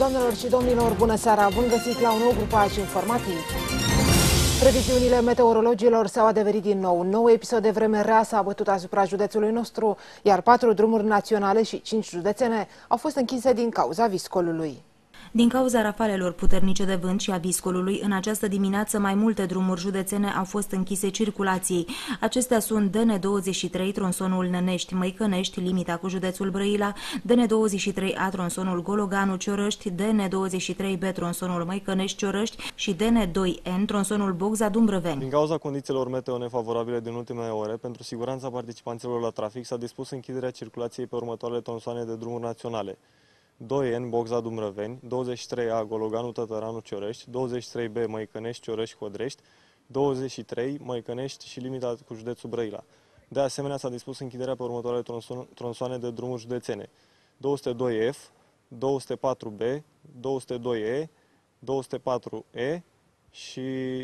Doamnelor și domnilor, bună seara! Bun găsit la un nou grupaj informativ. Previziunile meteorologilor s-au adeverit din nou. Un nou episod de vreme rea s-a abătut asupra județului nostru, iar 4 drumuri naționale și 5 județene au fost închise din cauza viscolului. Din cauza rafalelor puternice de vânt și a viscolului, în această dimineață mai multe drumuri județene au fost închise circulației. Acestea sunt DN23, tronsonul Nănești-Măicănești, limita cu județul Brăila, DN23A, tronsonul Gologanu-Ciorăști, DN23B, tronsonul Măicănești-Ciorăști și DN2N, tronsonul Bogza-Dumbrăveni. Din cauza condițiilor meteo nefavorabile din ultimele ore, pentru siguranța participanților la trafic s-a dispus închiderea circulației pe următoarele tronsoane de drumuri naționale: 2N Bogza-Dumbrăveni, 23A Gologanu-Tătăranu-Ciorești, 23B Măicănești-Ciorăști-Codrești, 23 Măicănești și limita cu județul Brăila. De asemenea, s-a dispus închiderea pe următoarele tronsoane de drumuri județene: 202F, 204B, 202E, 204E și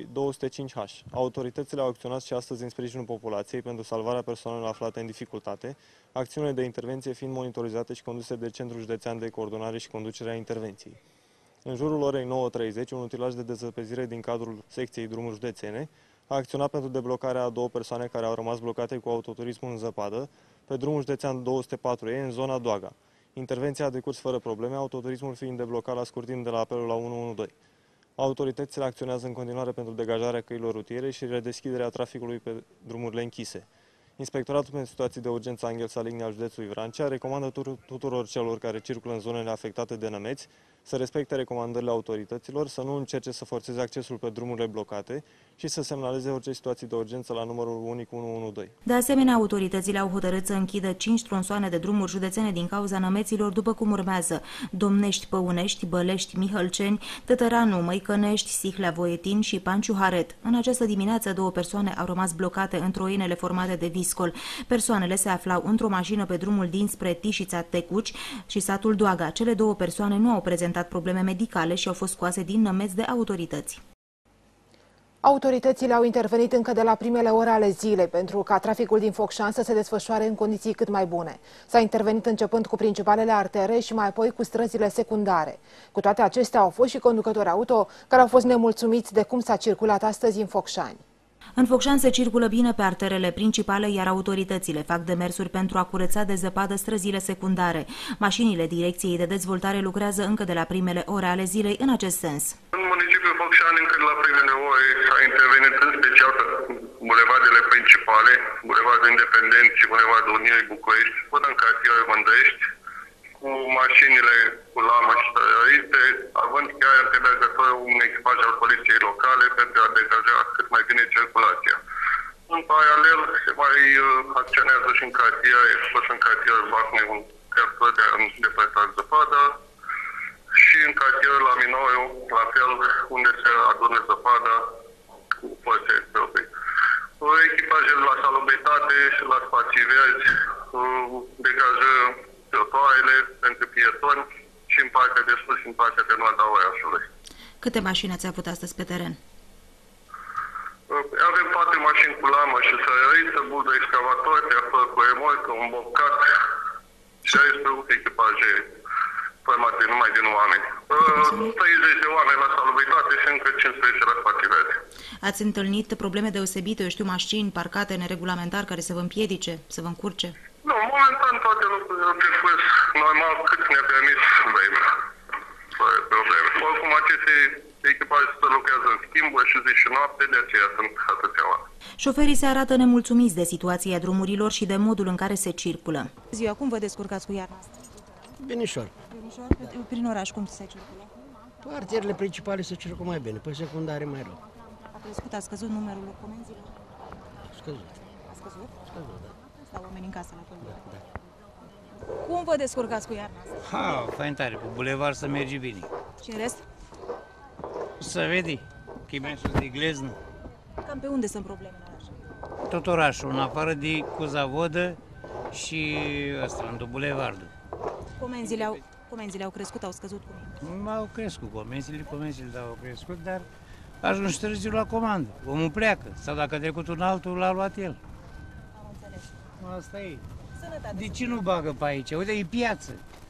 205H. Autoritățile au acționat și astăzi în sprijinul populației pentru salvarea persoanelor aflate în dificultate, acțiunile de intervenție fiind monitorizate și conduse de Centrul Județean de Coordonare și Conducere a Intervenției. În jurul orei 9:30, un utilaj de dezăpezire din cadrul secției drumuri județene a acționat pentru deblocarea a 2 persoane care au rămas blocate cu autoturismul în zăpadă pe drumul județean 204E în zona Doaga. Intervenția a decurs fără probleme, autoturismul fiind deblocat la scurt timp de la apelul la 112. Autoritățile acționează în continuare pentru degajarea căilor rutiere și redeschiderea traficului pe drumurile închise. Inspectoratul pentru situații de urgență Anghel Saligny al județului Vrancea recomandă tuturor celor care circulă în zonele afectate de nămeți să respecte recomandările autorităților, să nu încerce să forțeze accesul pe drumurile blocate și să semnaleze orice situații de urgență la numărul unic 112. De asemenea, autoritățile au hotărât să închidă 5 tronsoane de drumuri județene din cauza nămeților, după cum urmează: Domnești-Păunești, Bălești-Mihlăceni, Tătăranu, Măicănești, Sihlea-Voietin și Panciu-Haret. În această dimineață, 2 persoane au rămas blocate în troinele formate de viscol. Persoanele se aflau într-o mașină pe drumul dinspre Tișița-Tecuci și satul Doaga. Cele 2 persoane nu au prezentat probleme medicale și au fost scoase din nămeți de autorități. Autoritățile au intervenit încă de la primele ore ale zilei pentru ca traficul din Focșani să se desfășoare în condiții cât mai bune. S-a intervenit începând cu principalele artere și mai apoi cu străzile secundare. Cu toate acestea, au fost și conducători auto care au fost nemulțumiți de cum s-a circulat astăzi în Focșani. În Focșani se circulă bine pe arterele principale, iar autoritățile fac demersuri pentru a curăța de zăpadă străzile secundare. Mașinile Direcției de Dezvoltare lucrează încă de la primele ore ale zilei în acest sens. În municipiul Focșani, încă de la primele ore, s-a intervenit în special pe bulevardele principale, Bulevardul Independent și Bulevardul Unirii București, până în cartierul Mândrești, cu mașinile cu lamă și tărărite, având chiar antemergător un echipaj al poliției locale pentru a degaja cât mai bine circulația. În paralel, se mai acționează și în cartier, expus în cartierul Bacne, un tractor de a îndepărta zăpada, și în cartierul la Minoriu, la fel, unde se adună zăpada cu forțe proprii. Echipajele la salubritate și la spații verzi degajă trotuarele pentru pietoni și în partea de sus și în partea de nord a orașului. Câte mașini ați avut astăzi pe teren? Avem 4 mașini cu lamă și sărăriță, buldo excavator, tractor cu remorcă, un bobcat și restul echipaje formate numai din oameni. 30 de oameni la salubritate și încă 15 la spații verzi. Ați întâlnit probleme deosebite, eu știu, mașini parcate neregulamentar care să vă împiedice, să vă încurce? Nu, momentan toate lucrurile au fost normal cât ne-a permis vremea, fără probleme. Oricum, aceste echipaje se lucrează în schimbă și zi și noapte, de aceea sunt atâția oameni. Șoferii se arată nemulțumiți de situația drumurilor și de modul în care se circulă. Ziua, cum vă descurcați cu iarna asta? Binișor. Binișor? Prin oraș cum se circulă? Pe arterele principale se circulă mai bine, pe secundare mai rău. A crescut, a scăzut numărul comenzilor? Scăzut. A scăzut? Scăzut, da. Stau oamenii în casă la fel. Da. Cum vă descurcați cu iarna asta? Ha, fain tare, pe bulevard să merge bine. Și în rest? Să vede, chimesul de gleznă. Cam pe unde sunt probleme în oraș? Tot orașul, în afară de Cuzavodă și ăsta, în bulevardul. Comenzile au crescut, au scăzut cu mine. Au crescut comenzile, dar au crescut, dar ajungi târziu la comandă. Omul pleacă, sau dacă a trecut un altul, l-a luat el. Am înțeles. Asta e. Sănătate. De ce nu bagă pe aici? Uite, e piață.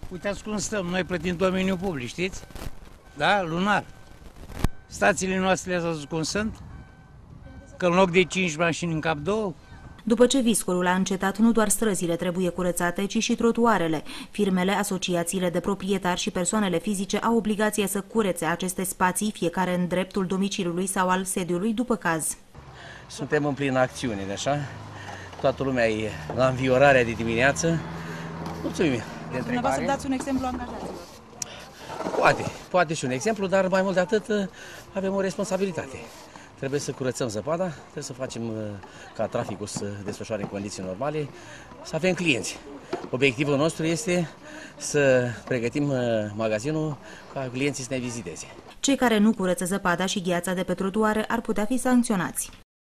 Uitați cum stăm, noi plătim domeniul public, știți? Da? Lunar. Stațiile noastre ați văzut cum sunt? Că în loc de 5 mașini în cap 2. După ce viscolul a încetat, nu doar străzile trebuie curățate, ci și trotuarele. Firmele, asociațiile de proprietari și persoanele fizice au obligația să curețe aceste spații, fiecare în dreptul domiciliului sau al sediului, după caz. Suntem în plină acțiune, așa? Toată lumea e la înviorarea de dimineață. Mulțumim! Dumneavoastră dați un exemplu angajaților. Poate și un exemplu, dar mai mult de atât avem o responsabilitate. Trebuie să curățăm zăpada, trebuie să facem ca traficul să desfășoare în condiții normale, să avem clienți. Obiectivul nostru este să pregătim magazinul ca clienții să ne viziteze. Cei care nu curăță zăpada și gheața de pe trotuare ar putea fi sancționați.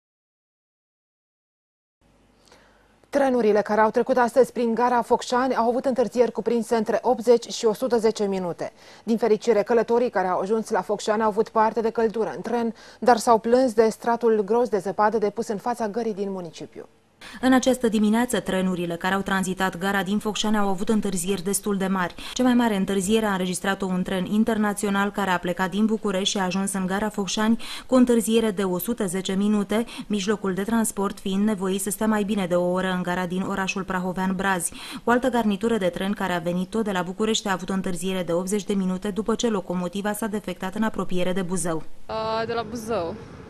Trenurile care au trecut astăzi prin gara Focșani au avut întârzieri cuprinse între 80 și 110 minute. Din fericire, călătorii care au ajuns la Focșani au avut parte de căldură în tren, dar s-au plâns de stratul gros de zăpadă depus în fața gării din municipiu. În această dimineață, trenurile care au tranzitat gara din Focșani au avut întârzieri destul de mari. Cea mai mare întârziere a înregistrat-o un tren internațional care a plecat din București și a ajuns în gara Focșani cu o întârziere de 110 minute, mijlocul de transport fiind nevoit să stea mai bine de o oră în gara din orașul prahovean-Brazi. O altă garnitură de tren care a venit tot de la București a avut o întârziere de 80 de minute după ce locomotiva s-a defectat în apropiere de Buzău. De la Buzău.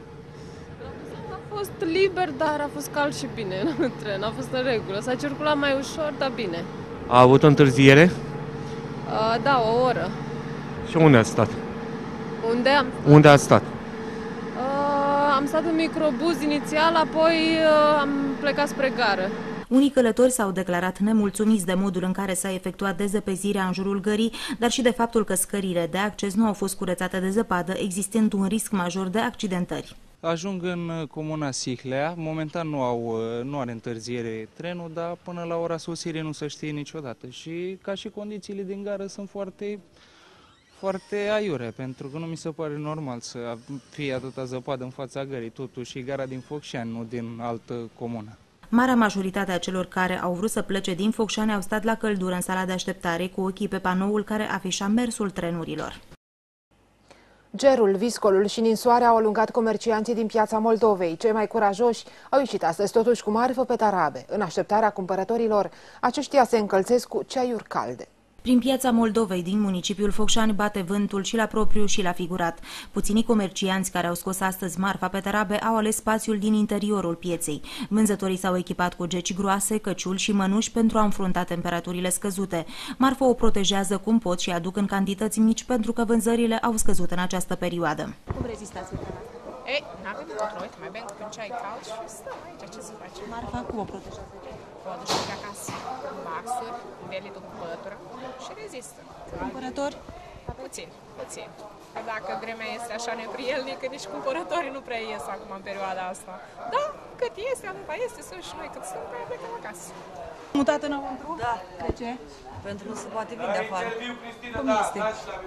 A fost liber, dar a fost cald și bine în tren, a fost în regulă. S-a circulat mai ușor, dar bine. A avut o întârziere? Da, o oră. Și unde ați stat? Unde ați stat? Am stat în microbuz inițial, apoi am plecat spre gară. Unii călători s-au declarat nemulțumiți de modul în care s-a efectuat dezăpezirea în jurul gării, dar și de faptul că scările de acces nu au fost curățate de zăpadă, existând un risc major de accidentări. Ajung în comuna Sihlea, momentan nu are întârziere trenul, dar până la ora sosirii nu se știe niciodată. Și ca și condițiile din gară sunt foarte aiure, pentru că nu mi se pare normal să fie atâta zăpadă în fața gării, totuși gara din Focșani, nu din altă comună. Marea majoritate a celor care au vrut să plece din Focșani au stat la căldură în sala de așteptare cu ochii pe panoul care afișa mersul trenurilor. Gerul, viscolul și ninsoarea au alungat comercianții din piața Moldovei. Cei mai curajoși au ieșit astăzi totuși cu marfă pe tarabe. În așteptarea cumpărătorilor, aceștia se încălzesc cu ceaiuri calde. Prin piața Moldovei din municipiul Focșani bate vântul și la propriu și la figurat. Puținii comercianți care au scos astăzi marfa pe tarabe au ales spațiul din interiorul pieței. Vânzătorii s-au echipat cu geci groase, căciuli și mănuși pentru a înfrunta temperaturile scăzute. Marfa o protejează cum pot și aduc în cantități mici pentru că vânzările au scăzut în această perioadă. Cum rezistați pe tarabe? Ei, n-avem control, uite, mai bem cu un ceai cald și stăm aici, ce să facem? Marfa cum o protejează? O aducem pe acasă, în baxuri, învelitul cu pătură și rezistă. Cumpărători? Puțin. Că dacă vremea este așa neprielnică, nici cumpărătorii nu prea ies acum în perioada asta. Da, cât este, atâta este, sunt și noi cât sunt, pe plecăm acasă. Mutat înăuntru? Da. De ce? Pentru că nu se poate vinde afară. Cum este?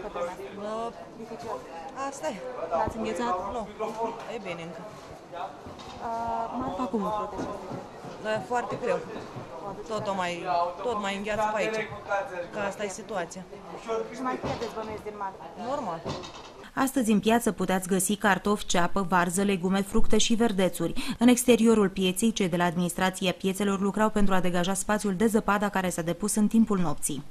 Asta e. L-ați înghețat? Nu. E bine încă. Marfa cum o protejează? Da, e foarte greu. Tot mai îngheață pe aici. Că asta e situația. Și mai pierdeți bănuiesc din marfă? Normal. Astăzi în piață puteți găsi cartofi, ceapă, varză, legume, fructe și verdețuri. În exteriorul pieței, cei de la administrația piețelor lucrau pentru a degaja spațiul de zăpadă care s-a depus în timpul nopții.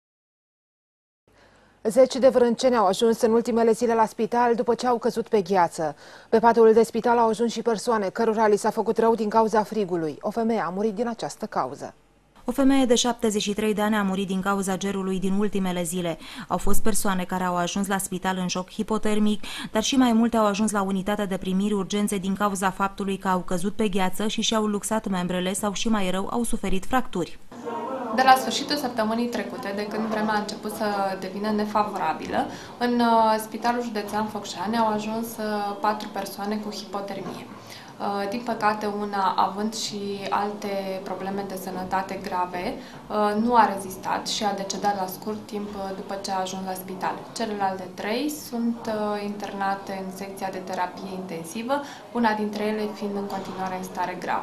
Zeci de vrânceni au ajuns în ultimele zile la spital după ce au căzut pe gheață. Pe patul de spital au ajuns și persoane cărora li s-a făcut rău din cauza frigului. O femeie a murit din această cauză. O femeie de 73 de ani a murit din cauza gerului din ultimele zile. Au fost persoane care au ajuns la spital în șoc hipotermic, dar și mai multe au ajuns la unitatea de primiri urgențe din cauza faptului că au căzut pe gheață și și-au luxat membrele sau și mai rău au suferit fracturi. De la sfârșitul săptămânii trecute, de când vremea a început să devină nefavorabilă, în Spitalul Județean Focșani au ajuns 4 persoane cu hipotermie. Din păcate, una având și alte probleme de sănătate grave, nu a rezistat și a decedat la scurt timp după ce a ajuns la spital. Celelalte 3 sunt internate în secția de terapie intensivă, una dintre ele fiind în continuare în stare gravă.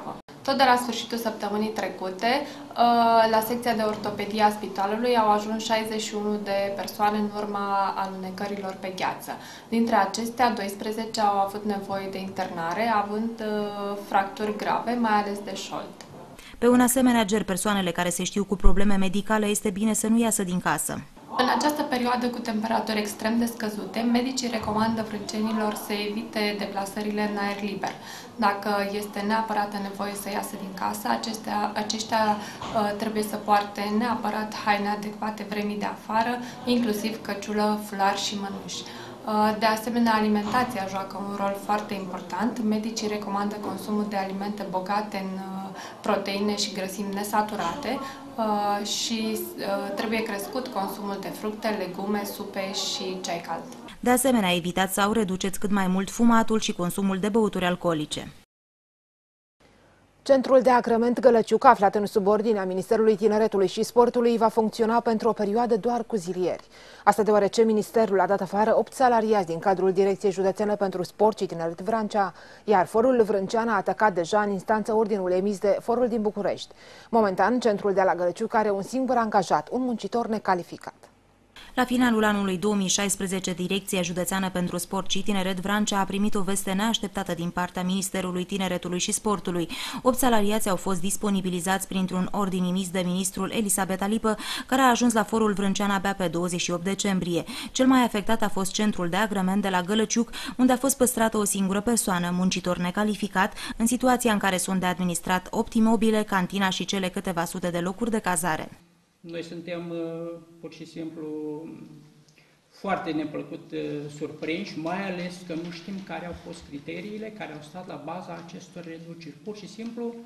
Tot de la sfârșitul săptămânii trecute, la secția de ortopedie a spitalului au ajuns 61 de persoane în urma alunecărilor pe gheață. Dintre acestea, 12 au avut nevoie de internare, având fracturi grave, mai ales de șold. Pe un asemenea ger, persoanele care se știu cu probleme medicale este bine să nu iasă din casă. În această perioadă cu temperaturi extrem de scăzute, medicii recomandă vrâncenilor să evite deplasările în aer liber. Dacă este neapărat nevoie să iasă din casă, aceștia trebuie să poarte neapărat haine adecvate vremii de afară, inclusiv căciulă, fular și mănuși. De asemenea, alimentația joacă un rol foarte important. Medicii recomandă consumul de alimente bogate în proteine și grăsimi nesaturate și trebuie crescut consumul de fructe, legume, supe și ceai cald. De asemenea, evitați sau reduceți cât mai mult fumatul și consumul de băuturi alcoolice. Centrul de agrement Gălăciuc, aflat în subordinea Ministerului Tineretului și Sportului, va funcționa pentru o perioadă doar cu zilieri. Asta deoarece Ministerul a dat afară 8 salariați din cadrul Direcției Județene pentru Sport și Tineret Vrancea, iar forul vrâncean a atacat deja în instanță ordinul emis de forul din București. Momentan, centrul de la Gălăciuc are un singur angajat, un muncitor necalificat. La finalul anului 2016, Direcția Județeană pentru Sport și Tineret Vrancea a primit o veste neașteptată din partea Ministerului Tineretului și Sportului. 8 salariați au fost disponibilizați printr-un ordin emis de ministrul Elisabeta Lipă, care a ajuns la forul vrâncean abia pe 28 decembrie. Cel mai afectat a fost centrul de agrement de la Gălăciuc, unde a fost păstrată o singură persoană, muncitor necalificat, în situația în care sunt de administrat 8 imobile, cantina și cele câteva sute de locuri de cazare. Noi suntem pur și simplu foarte neplăcut surprinși, mai ales că nu știm care au fost criteriile care au stat la baza acestor reduceri. Pur și simplu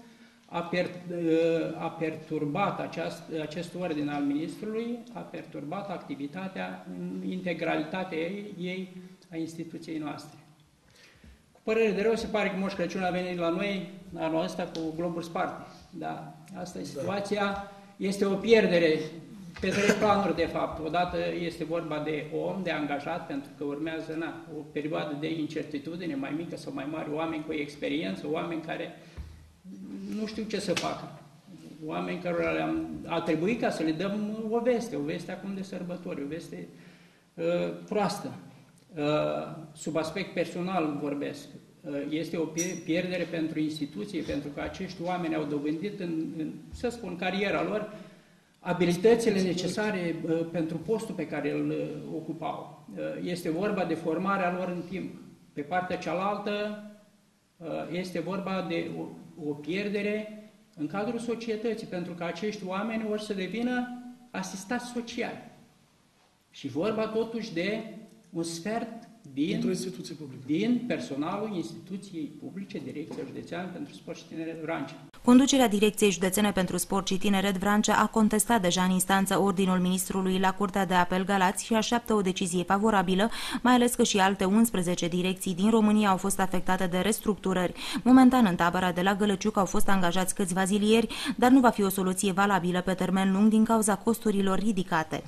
a perturbat acest ordin al ministrului, a perturbat activitatea în integralitatea ei a instituției noastre. Cu părere de rău, se pare că Moș Crăciun a venit la noi anul ăsta cu globuri sparte. Da, asta e situația. Este o pierdere pe 3 planuri, de fapt. Odată este vorba de om, de angajat, pentru că urmează o perioadă de incertitudine, mai mică sau mai mare, oameni cu experiență, oameni care nu știu ce să facă. Oameni care a trebuit ca să le dăm o veste acum de sărbători, o veste proastă. Sub aspect personal vorbesc. Este o pierdere pentru instituție, pentru că acești oameni au dobândit să spun, cariera lor, abilitățile necesare pentru postul pe care îl ocupau. Este vorba de formarea lor în timp. Pe partea cealaltă este vorba de o pierdere în cadrul societății, pentru că acești oameni vor să devină asistați sociali. Și vorba totuși de un sfert din personalul instituției publice, Direcția Județeană pentru Sport și Tineret Vrancea. Conducerea Direcției Județene pentru Sport și Tineret Vrancea a contestat deja în instanță ordinul ministrului la Curtea de Apel Galați și așteaptă o decizie favorabilă, mai ales că și alte 11 direcții din România au fost afectate de restructurări. Momentan, în tabăra de la Gălăciuc au fost angajați câțiva zilieri, dar nu va fi o soluție valabilă pe termen lung din cauza costurilor ridicate.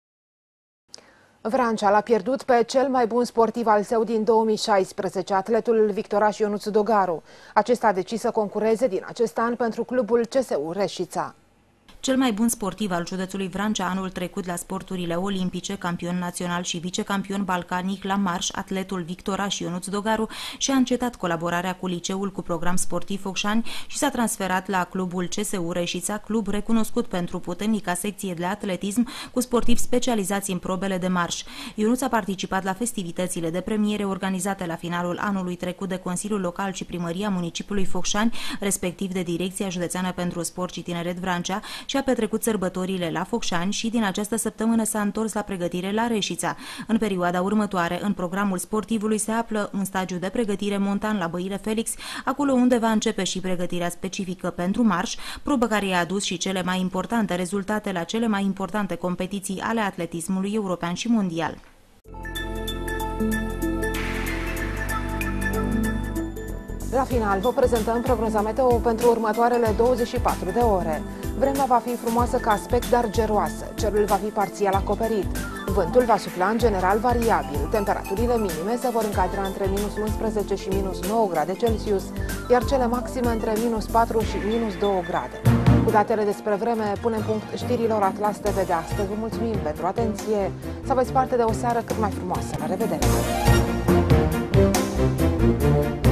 Vrancea l-a pierdut pe cel mai bun sportiv al său din 2016, atletul Victoraș Ionuț Dogaru. Acesta a decis să concureze din acest an pentru clubul CSU Reșița. Cel mai bun sportiv al județului Vrancea anul trecut la sporturile olimpice, campion național și vicecampion balcanic la marș, atletul Victoraș Ionuț Dogaru și-a încetat colaborarea cu liceul cu program sportiv Focșani și s-a transferat la clubul CSU Reșița, club recunoscut pentru puternica secție de atletism cu sportivi specializați în probele de marș. Ionuț a participat la festivitățile de premiere organizate la finalul anului trecut de Consiliul Local și Primăria Municipiului Focșani, respectiv de Direcția Județeană pentru Sport și Tineret Vrancea, și a petrecut sărbătorile la Focșani și din această săptămână s-a întors la pregătire la Reșița. În perioada următoare, în programul sportivului se află un stagiu de pregătire montan la Băile Felix, acolo unde va începe și pregătirea specifică pentru marș, probă care i-a adus și cele mai importante rezultate la cele mai importante competiții ale atletismului european și mondial. La final vă prezentăm prognoza meteo pentru următoarele 24 de ore. Vremea va fi frumoasă ca aspect, dar geroasă. Cerul va fi parțial acoperit. Vântul va sufla în general variabil. Temperaturile minime se vor încadra între minus 11 și minus 9 grade Celsius, iar cele maxime între minus 4 și minus 2 grade. Cu datele despre vreme punem punct știrilor Atlas TV de astăzi. Vă mulțumim pentru atenție. Să aveți parte de o seară cât mai frumoasă. La revedere!